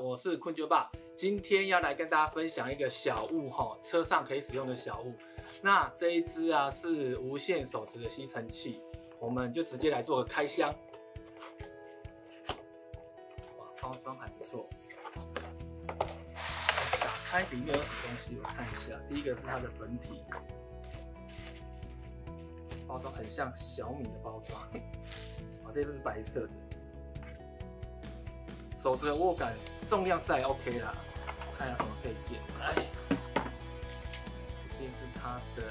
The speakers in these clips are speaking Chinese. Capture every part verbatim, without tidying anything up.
我是坤啾爸，今天要来跟大家分享一个小物哈，车上可以使用的小物。那这一支啊是无线手持的吸尘器，我们就直接来做个开箱。哇，包装还不错。打开里面有什么东西，我看一下。第一个是它的本体，包装很像小米的包装。哇，这支是白色的。 手持的握感，重量是还 OK 啦。我看一下什么配件，来，这边是它的，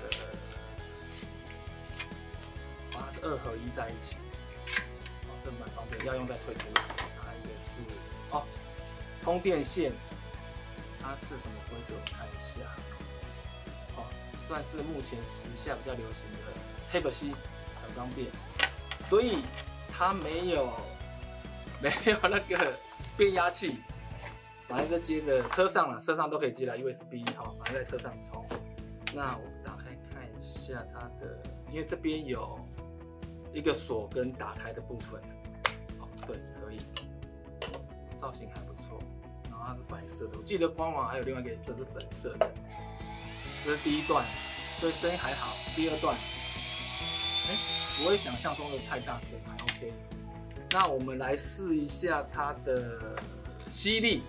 哇，它是二合一在一起，哦，这蛮方便，要用再退出来。还有一个是哦，充电线，它是什么规格？我看一下，哦，算是目前时下比较流行的 Type C， 很方便，所以它没有没有那个。 变压器，反正就接着车上了，车上都可以接来 U S B 哈，反正在车上充。那我打开看一下它的，因为这边有一个锁跟打开的部分，哦，对，可以，造型还不错。然后它是白色的，我记得官网还有另外一个颜色是粉色的。这是第一段，所以声音还好。第二段，哎，不会想象中的太大声，还 OK。 那我们来试一下它的吸力。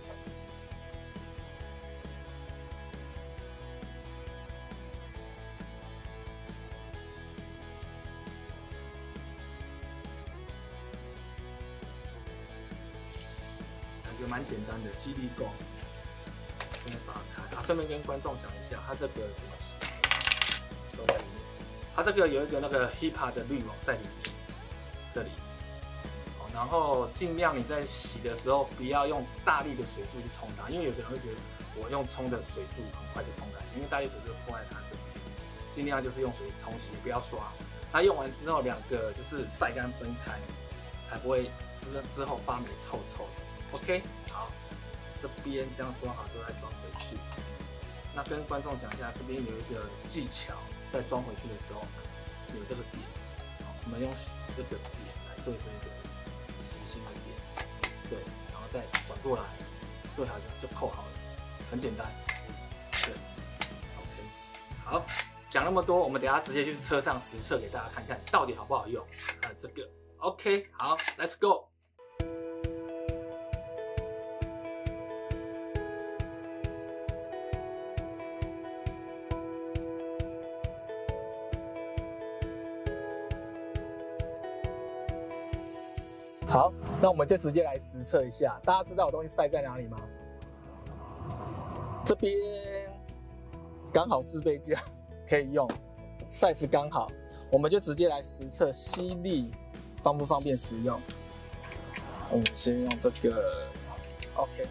感觉蛮简单的吸力弓，顺便把它开啊，顺便跟观众讲一下，它这个怎么洗，都在里面。它这个有一个那个 H I P A 的滤网在里面，这里。 然后尽量你在洗的时候不要用大力的水柱去冲它，因为有的人会觉得我用冲的水柱很快就冲干净，因为大力水柱破坏它这边，尽量就是用水冲洗，不要刷。它用完之后两个就是晒干分开，才不会之之后发霉臭臭的。OK， 好，这边这样装好之后再装回去。那跟观众讲一下，这边有一个技巧，在装回去的时候有这个点，好，我们用这个点来对这个。 实心的点，对，然后再转过来，对好就就扣好了，很简单，对 ，OK， 好，讲那么多，我们等一下直接去车上实测给大家看看到底好不好用。啊，这个 OK， 好 ，Let's go。 好，那我们就直接来实测一下。大家知道我东西塞在哪里吗？这边刚好置备架可以用 ，size 刚好，我们就直接来实测吸力方不方便使用。我们先用这个 ，OK。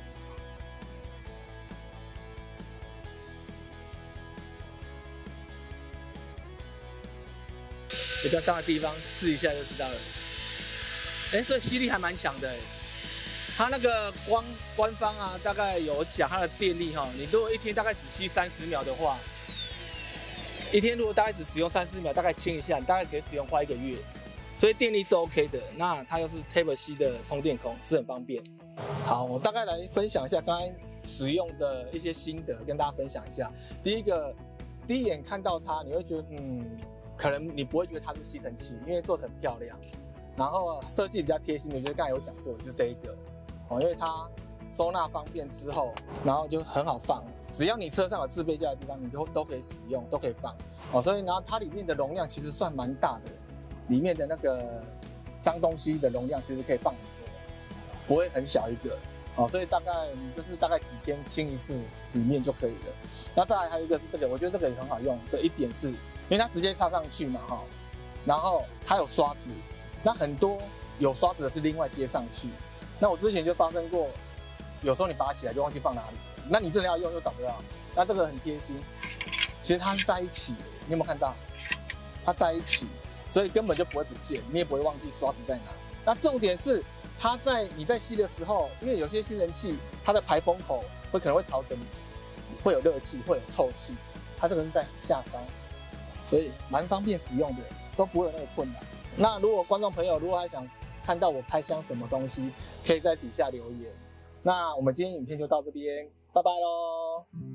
比较脏的地方试一下就知道了。 哎、欸，所以吸力还蛮强的哎。它那个官官方啊，大概有讲它的电力哈，你如果一天大概只吸三十秒的话，一天如果大概只使用三十秒，大概清一下，你大概可以使用快一个月，所以电力是 OK 的。那它又是 Type C 的充电孔，是很方便。好，我大概来分享一下刚才使用的一些心得，跟大家分享一下。第一个，第一眼看到它，你会觉得嗯，可能你不会觉得它是吸尘器，因为做得很漂亮。 然后设计比较贴心的，就是刚才有讲过，就是这一个哦，因为它收纳方便之后，然后就很好放，只要你车上有置备架的地方，你都都可以使用，都可以放哦。所以然后它里面的容量其实算蛮大的，里面的那个脏东西的容量其实可以放很多，不会很小一个哦。所以大概你就是大概几天清一次里面就可以了。那再来还有一个是这个，我觉得这个也很好用的一点是，因为它直接插上去嘛哈、哦，然后它有刷子。 那很多有刷子的是另外接上去，那我之前就发生过，有时候你拔起来就忘记放哪里，那你真的要用又找不到。那这个很贴心，其实它是在一起，你有没有看到？它在一起，所以根本就不会不见，你也不会忘记刷子在哪。那重点是它在你在吸的时候，因为有些吸尘器它的排风口会可能会朝着你，会有热气，会有臭气，它这个是在下方，所以蛮方便使用的，都不会有那个困难。那如果观众朋友如果还想看到我开箱什么东西，可以在底下留言， 那我们今天影片就到这边，拜拜喽。